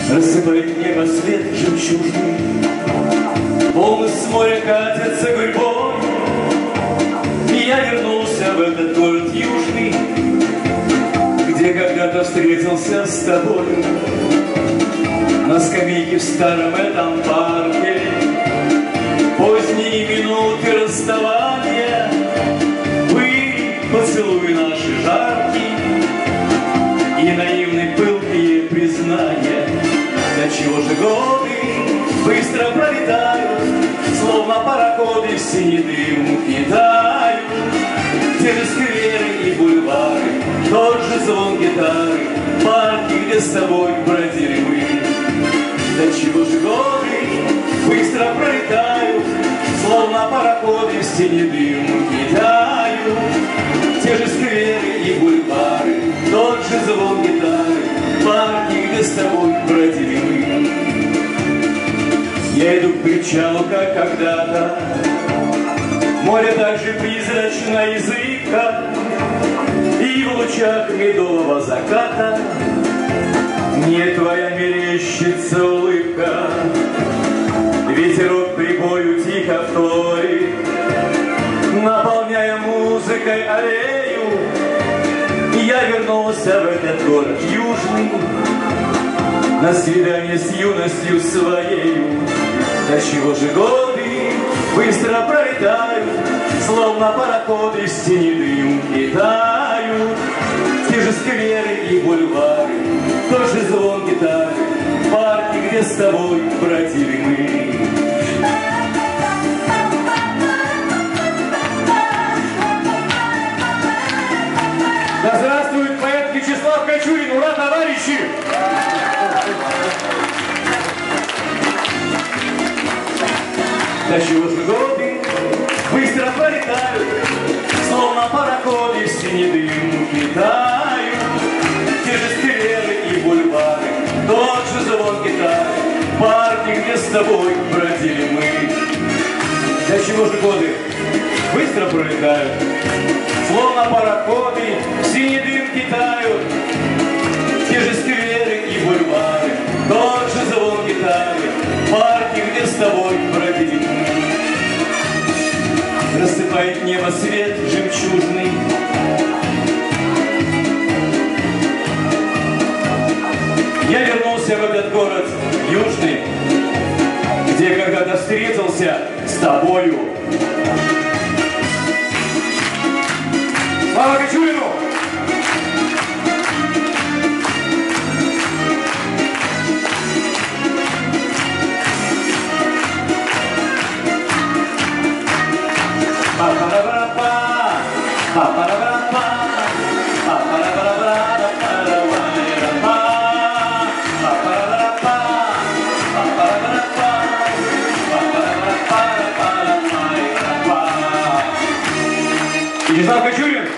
Рассыпает небо свет жемчужный, волны с моря катятся гурьбой. И я вернулся в этот город южный, где когда-то встретился с тобой. На скамейке в старом этом парке, поздние минуты расставания, были поцелуи наши жаркие и наивные пылкие признания. До чего же годы быстро пролетают, словно пароходы в синий дым кидают. Те же скверы и бульвары, тот же звон гитары, парки, где с тобой бродили мы. До чего же годы быстро пролетают, словно пароходы в синий дым кидают. Те же скверы и бульвары, тот же звон гитары, парки, где с тобой бродили мы. Я иду к причалу, как когда-то, море так же призрачно и зыбко, и в лучах медового заката мне твоя мерещится улыбка. Ветерок прибою тихо вторит, наполняя музыкой аллею. Я вернулся в этот город южный на свидание с юностью своею. До чего же годы быстро пролетают, словно пароходы в тени дым кидают. Те же скверы и бульвары, тот же звон гитары, парки, где с тобой бродили мы. Да здравствует поэт Вячеслав Кочурин! Ура, товарищи! До чего же годы быстро пролетают, словно пароходы в синий дым кидают. Те же скверы и бульвары, тот же звон гитары, парки, где с тобой бродили мы. До чего же годы быстро пролетают, словно пароходы в синий дым кидают. Те же скверы и бульвары, тот же звон гитары, парки, где с тобой бродили мы. Рассыпает небо свет жемчужный, я вернулся в этот город южный, где когда-то встретился с тобою. Слава Кочурину! Вячеслав Кочурин!